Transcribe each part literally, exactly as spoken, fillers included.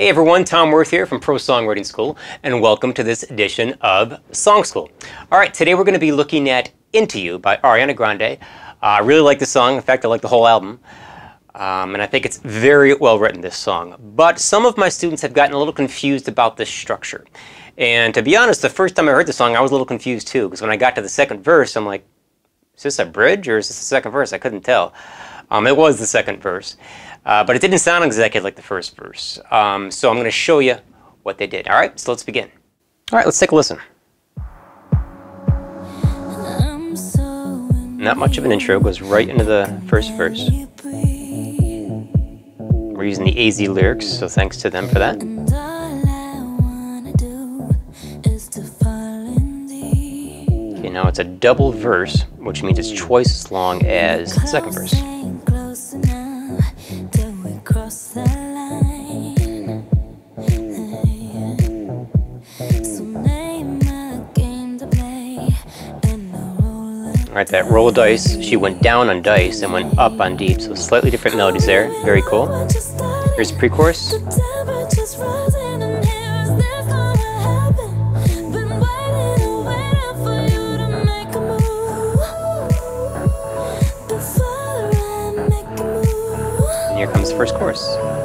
Hey everyone, Tom Worth here from Pro Songwriting School, and welcome to this edition of Song School. All right, today we're going to be looking at Into You by Ariana Grande. Uh, I really like this song. In fact, I like the whole album. Um, and I think it's very well written, this song. But some of my students have gotten a little confused about this structure. And to be honest, the first time I heard the song, I was a little confused too, because when I got to the second verse, I'm like, is this a bridge or is this the second verse? I couldn't tell. Um, it was the second verse. Uh, but it didn't sound exactly like the first verse. Um, so I'm going to show you what they did. All right, so let's begin. All right, let's take a listen. Not much of an intro, goes right into the first verse. We're using the A Z lyrics, so thanks to them for that. Okay, now it's a double verse, which means it's twice as long as the second verse. All right, that roll of dice, she went down on dice and went up on deep, so slightly different melodies there. Very cool. Here's the pre-chorus. And here comes the first chorus.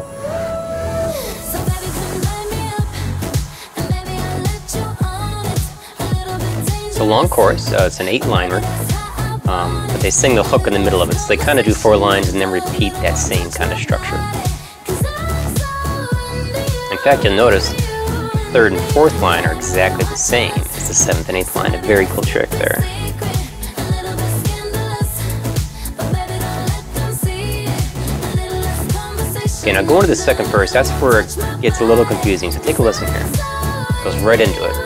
It's a long chorus, uh, it's an eight-liner. Um, but they sing the hook in the middle of it, so they kind of do four lines and then repeat that same kind of structure. In fact, you'll notice third and fourth line are exactly the same as the seventh and eighth line. A very cool trick there. Okay, now going to the second verse, that's where it gets a little confusing, so take a listen here. It goes right into it.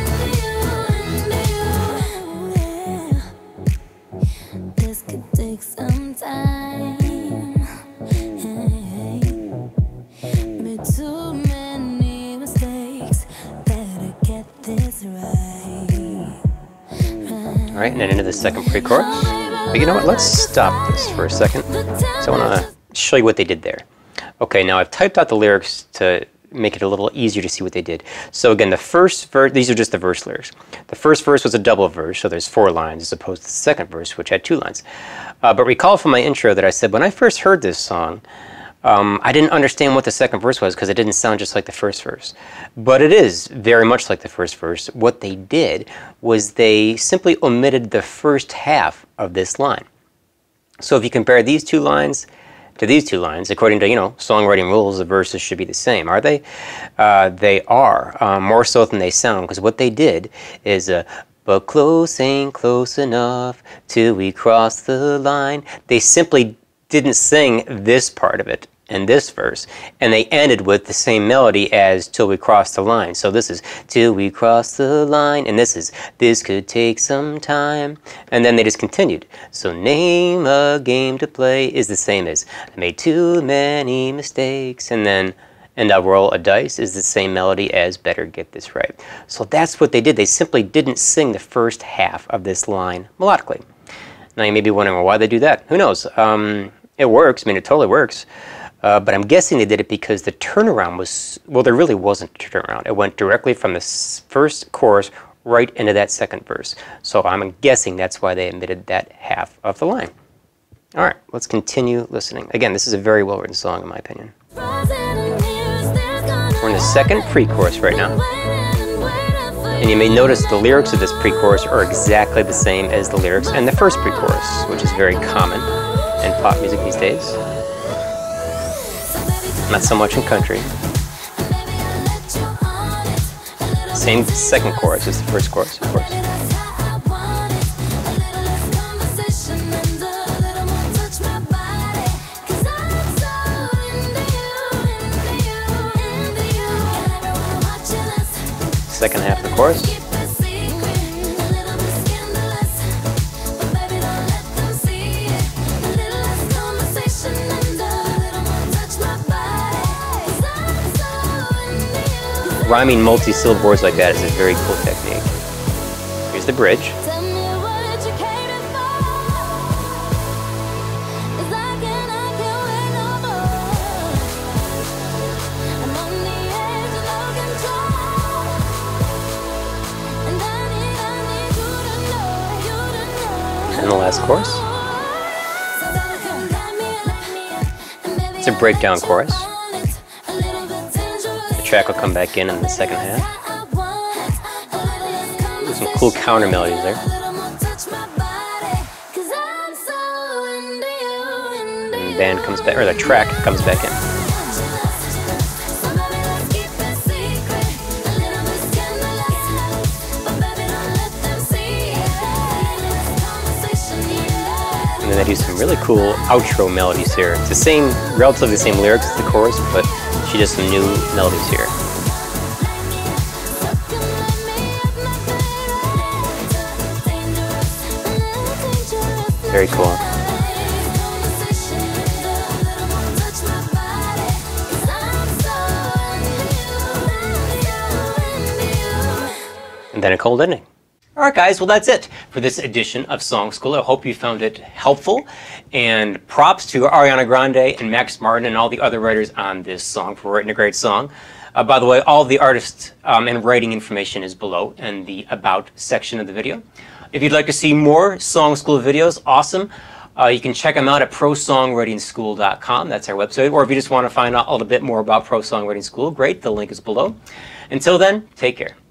Alright, and then into the second pre-chorus. But you know what, let's stop this for a second. So I want to show you what they did there. Okay, now I've typed out the lyrics to make it a little easier to see what they did. So again, the first verse, these are just the verse lyrics. The first verse was a double verse, so there's four lines, as opposed to the second verse, which had two lines. Uh, but recall from my intro that I said when I first heard this song, Um, I didn't understand what the second verse was because it didn't sound just like the first verse. But it is very much like the first verse. What they did was they simply omitted the first half of this line. So if you compare these two lines to these two lines, according to, you know, songwriting rules, the verses should be the same. Are they? Uh, they are, uh, more so than they sound, because what they did is, uh, but close ain't close enough till we cross the line. They simply didn't sing this part of it in this verse, and they ended with the same melody as till we cross the line. So this is till we cross the line, and this is this could take some time, and then they just continued. So name a game to play is the same as I made too many mistakes, and then and I'll roll a dice is the same melody as better get this right. So that's what they did. They simply didn't sing the first half of this line melodically. Now you may be wondering, well, why they do that? Who knows? Um, it works. I mean, it totally works. Uh, but I'm guessing they did it because the turnaround was, well, there really wasn't a turnaround. It went directly from the first chorus right into that second verse. So I'm guessing that's why they omitted that half of the line. All right, let's continue listening. Again, this is a very well-written song, in my opinion. We're in the second pre-chorus right now. And you may notice the lyrics of this pre-chorus are exactly the same as the lyrics in the first pre-chorus, which is very common in pop music these days. Not so much in country. Same second chorus as the first chorus, of course. Second half of the chorus. Rhyming multi-syllable words like that is a very cool technique. Here's the bridge. last chorus. It's a breakdown chorus. The track will come back in in the second half. There's some cool counter melodies there. And the band comes back, or the track comes back in. And then they do some really cool outro melodies here. It's the same, relatively the same lyrics as the chorus, but she does some new melodies here. Very cool. And then a cold ending. Alright guys, well that's it for this edition of Song School. I hope you found it helpful, and props to Ariana Grande and Max Martin and all the other writers on this song for writing a great song. Uh, by the way, all the artists um, and writing information is below in the About section of the video. If you'd like to see more Song School videos, awesome. Uh, you can check them out at pro songwriting school dot com. That's our website. Or if you just want to find out a little bit more about Pro Songwriting School, great, the link is below. Until then, take care.